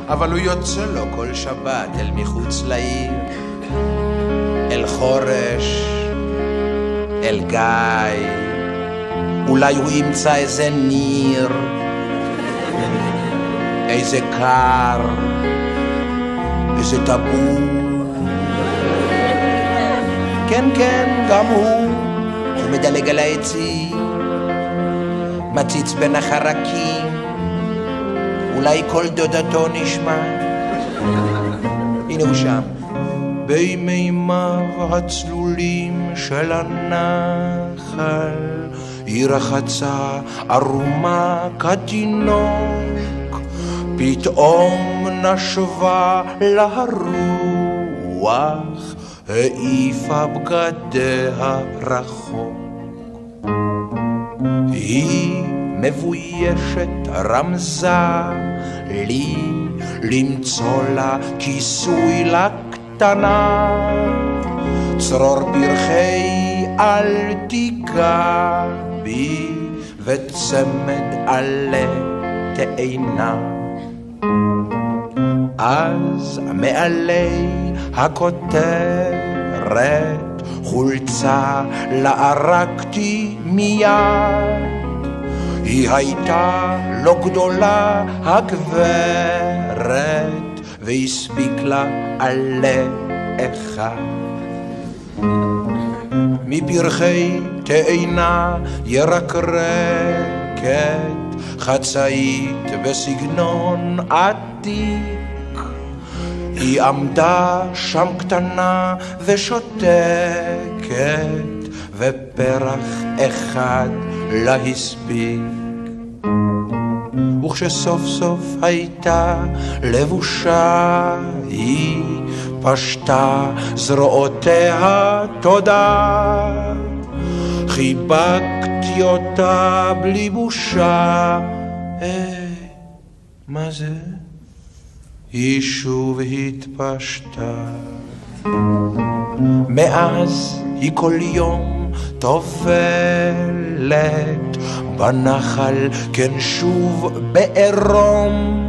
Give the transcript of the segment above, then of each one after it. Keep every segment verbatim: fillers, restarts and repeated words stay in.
אבל הוא יוצא לו כל שבת אל מחוץ לעיר, אל חורש, אל גיא, אולי הוא ימצא איזה ניר, איזה קר, איזה טבור. כן כן, גם הוא, הוא מדלג על העצים, מציץ בין החרקים, אולי כל דודתו נשמע. הנה הוא שם. במימיו הצלולים של הנחל היא רחצה ערומה כתינוק, פתאום נשבה לרוח, העיפה בגדיה רחוק. היא מבוישת רמזה לי למצוא לה כיסוי לקטנה, צרור פרחי אל תיגע בי וצמד עלה תאנה. אז מעלי הכותרת חולצה לערקתי מיד, היא הייתה לא גדולה הגברת והספיק לה עלה אחד. מפרחי תאנה ירקרקת חצאית בסגנון עתיק, היא עמדה שם קטנה ושותקת ופרח אחד לה הספיק. וכשסוף סוף הייתה לבושה היא פשטה זרועותיה תודה, חיבקתי אותה בלי בושה. היי, מה זה? היא שוב התפשטה. מאז היא כל יום טובלת בנחל, כן שוב בערום,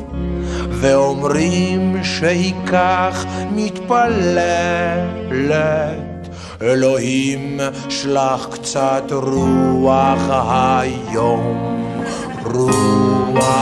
ואומרים שהיא כך מתפללת, אלוהים שלח קצת רוח היום, רוח